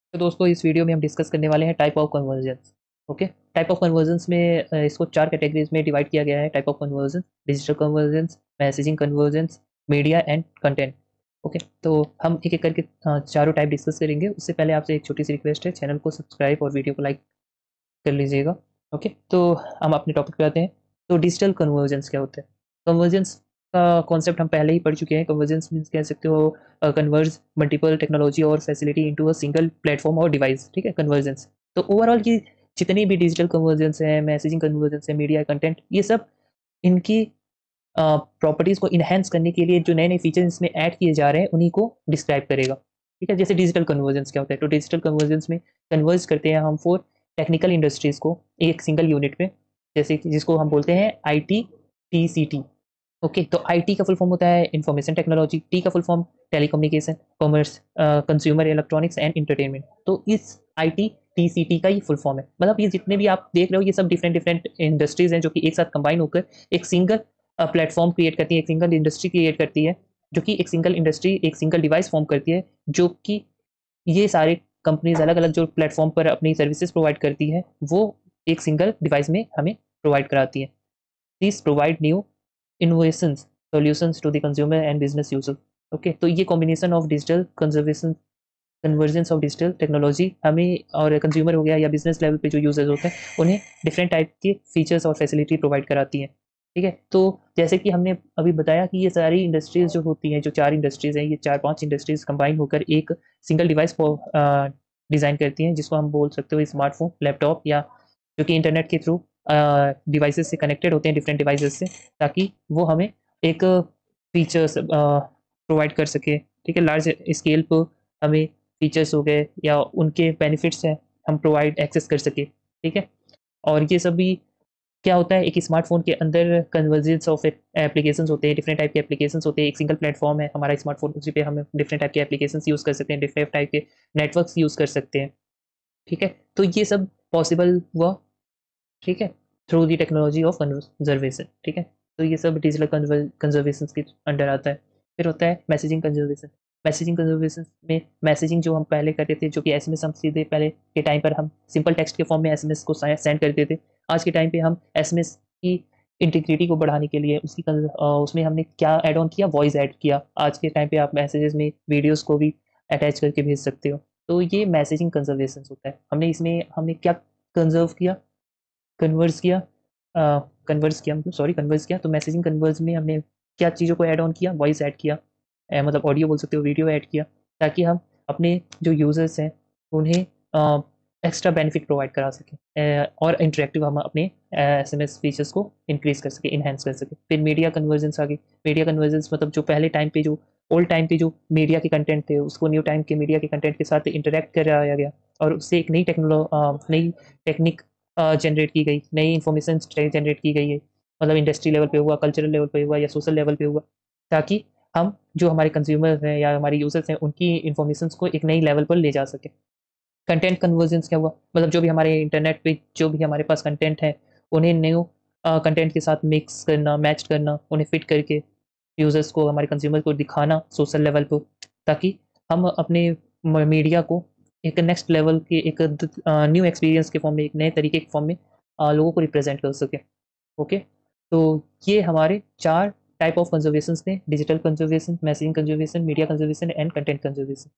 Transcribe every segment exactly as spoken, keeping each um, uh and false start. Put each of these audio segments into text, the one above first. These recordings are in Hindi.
तो दोस्तों इस वीडियो में हम डिस्कस करने वाले हैं type of convergences. Okay, type of convergences में अ, इसको चार कैटेगरीज में डिवाइड किया गया है। Type of conversion, digital convergences, messaging convergences, media and content. Okay, तो हम एक एक करके अ, चारों टाइप डिस्कस करेंगे। उससे पहले आपसे एक छोटी सी रिक्वेस्ट है, चैनल को सब्सक्राइब और वीडियो को लाइक कर लीजिएगा। ओके, तो हम अपने टॉपिक पे आते हैं। तो डिजिटल कन्वर्जेंस क्या होता है? कन्वर्जेंस का कॉन्सेप्ट हम पहले ही पढ़ चुके हैं। कन्वर्जेंस मीन्स कह सकते हो कन्वर्ज मल्टीपल टेक्नोलॉजी और facility into a single platform और डिवाइस। ठीक है, कन्वर्जेंस। तो ओवरऑल ये जितनी भी डिजिटल कन्वर्जेंस है, मैसेजिंग कन्वर्जेंस है, मीडिया कंटेंट, ये सब इनकी प्रॉपर्टीज़ को इन्हेंस करने के लिए जो नए नए फीचर्स इसमें ऐड किए जा रहे हैं उन्हीं को डिस्क्राइब करेगा। ठीक है, जैसे डिजिटल कन्वर्जेंस क्या होता है? तो डिजिटल कन्वर्जेंस में कन्वर्ज करते हैं हम फोर टेक्निकल इंडस्ट्रीज़ को एक सिंगल यूनिट में, जैसे कि जिसको हम बोलते हैं I T T C T. Okay, तो आई टी का फुल फॉर्म होता है इंफॉर्मेशन टेक्नोलॉजी, टी का full form telecommunication, commerce, consumer electronics and entertainment. तो इस I T T C T का ही फुल फॉर्म है। मतलब ये जितने भी आप देख रहे हो ये सब डिफरेंट डिफरेंट इंडस्ट्रीज हैं जो कि एक साथ कंबाइन होकर एक सिंगल प्लेटफॉर्म क्रिएट करती है, एक सिंगल इंडस्ट्री क्रिएट करती है, जो कि एक सिंगल इंडस्ट्री एक सिंगल डिवाइस फॉर्म करती है, जो कि ये सारे कंपनीज अलग अलग जो प्लेटफॉर्म पर अपनी सर्विसेज प्रोवाइड करती है वो एक सिंगल डिवाइस में हमें प्रोवाइड कराती है। This provide new innovations solutions to the consumer and business user. Okay, तो ये combination of digital conservation convergence of digital technology हमें और कंज्यूमर हो गया या बिजनेस लेवल पे जो यूजर्स होते हैं उन्हें डिफरेंट टाइप के फीचर्स और फैसिलिटी प्रोवाइड कराती हैं। ठीक है, तो जैसे कि हमने अभी बताया कि ये सारी इंडस्ट्रीज जो होती हैं, जो चार इंडस्ट्रीज हैं, ये चार पांच इंडस्ट्रीज कंबाइन होकर एक सिंगल डिवाइस को डिज़ाइन करती हैं, जिसको हम बोल सकते हो स्मार्टफोन, लैपटॉप, या जो कि इंटरनेट के थ्रू डिवाइसेस से कनेक्टेड होते हैं, डिफरेंट डिवाइसेस से, ताकि वो हमें एक फीचर्स प्रोवाइड कर सके। ठीक है, लार्ज स्केल पर हमें फीचर्स हो गए या उनके बेनिफिट्स हैं हम प्रोवाइड एक्सेस कर सके। ठीक है, और ये सब भी क्या होता है, एक स्मार्टफोन के अंदर कन्वर्जेंस ऑफ एप्लीकेशंस होते हैं, डिफरेंट टाइप के एप्लीकेशंस होते हैं। एक सिंगल प्लेटफॉर्म है हमारा स्मार्टफोन, उसी पे हम डिफरेंट टाइप के एप्लीकेशंस यूज़ कर सकते हैं, डिफरेंट टाइप के नेटवर्क्स यूज़ कर सकते हैं। ठीक है, तो ये सब पॉसिबल हुआ, ठीक है, through the technology of conservation. ठीक है, तो ये सब डिजिटल कंजर्वेशन के अंडर आता है। फिर होता है मैसेजिंग कंजर्वेशन। मैसेजिंग कंजर्वेशन में मैसेजिंग जो हम पहले करते थे, जो कि एसएमएस हम सीधे पहले के टाइम पर हम सिंपल टेक्स्ट के फॉर्म में एसएमएस को सेंड करते थे। आज के टाइम पे हम एसएमएस की इंटीग्रिटी को बढ़ाने के लिए उसकी कन- अ, उसमें हमने क्या ऐड ऑन किया, वॉइस ऐड किया। आज के टाइम पे आप मैसेजेस में वीडियोस को भी अटैच करके भेज सकते हो। तो ये मैसेजिंग कंजर्वेशन होता है। हमने इसमें हमने क्या कंजर्व किया, कन्वर्स किया, कन्वर्स किया मतलब सॉरी कन्वर्स किया। तो मैसेजिंग कन्वर्स में हमने क्या चीज़ों को ऐड ऑन किया, वॉइस ऐड किया, अ, मतलब ऑडियो बोल सकते हो, वीडियो ऐड किया, ताकि हम अपने जो यूज़र्स हैं उन्हें एक्स्ट्रा बेनिफिट प्रोवाइड करा सकें, अ, और इंटरेक्टिव हम अपने एस एम एस फीचर्स को इंक्रीज़ कर सकें, इन्हेंस कर सकें। फिर मीडिया कन्वर्जेंस आ गई। मीडिया कन्वर्जेंस मतलब जो पहले टाइम पे जो ओल्ड टाइम पे जो मीडिया के कंटेंट थे उसको न्यू टाइम के मीडिया के कंटेंट के साथ इंटरेक्ट कराया गया, और उससे एक नई टेक्नोलॉ नई टेक्निक जनरेट की गई, नई इन्फॉर्मेशन जनरेट की गई है। मतलब इंडस्ट्री लेवल पे हुआ, कल्चरल लेवल पे हुआ, या सोशल लेवल पे हुआ, ताकि हम जो हमारे कंज्यूमर हैं या हमारे यूजर्स हैं उनकी इन्फॉर्मेशन को एक नई लेवल पर ले जा सके। कंटेंट कन्वर्जेंस क्या हुआ, मतलब जो भी हमारे इंटरनेट पे जो भी हमारे पास कंटेंट है उन्हें न्यू कंटेंट के साथ मिक्स करना, मैच करना, उन्हें फिट करके यूजर्स को, हमारे कंज्यूमर को दिखाना सोशल लेवल पर, ताकि हम अपने मीडिया को एक नेक्स्ट लेवल के एक न्यू एक्सपीरियंस के फॉर्म में, एक नए तरीके के फॉर्म में अ, लोगों को रिप्रेजेंट कर सके। ओके, तो ये हमारे चार टाइप ऑफ कंजर्वेशन थे: digital conservation, messaging conservation, media conservation and content conservation.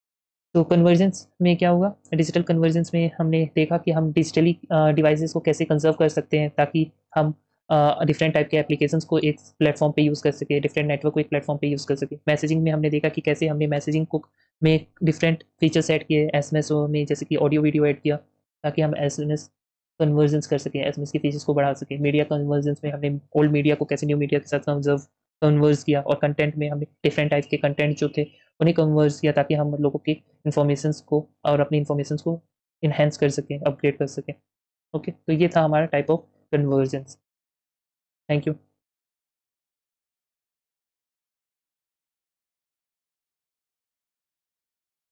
तो कन्वर्जेंस में क्या होगा, डिजिटल कन्वर्जेंस में हमने देखा कि हम डिजिटली डिवाइसेस को कैसे कंजर्व कर सकते हैं, ताकि हम डिफरेंट टाइप के एप्लीकेशंस को एक प्लेटफॉर्म पे यूज़ कर सके, डिफरेंट नेटवर्क को एक प्लेटफॉर्म पे यूज़ कर सके। मैसेजिंग में हमने देखा कि कैसे हमने मैसेजिंग को में डिफरेंट फीचर्स ऐड किए एस एम एस में, जैसे कि ऑडियो वीडियो ऐड किया, ताकि हम एस एम एस कन्वर्जेंस कर सकें, एस एम एस की फीचर्स को बढ़ा सकें। मीडिया कन्वर्जेंस में हमने ओल्ड मीडिया को कैसे न्यू मीडिया के साथ कंजर्व कन्वर्स किया, और कंटेंट में हमने डिफरेंट टाइप के कंटेंट जो थे उन्हें कन्वर्स किया, ताकि हम लोगों की इन्फॉर्मेशंस को और अपनी इन्फॉर्मेशंस को इन्हेंस कर सकें, अपग्रेड कर सकें। ओके, तो ये था हमारा type of convergence. Thank you.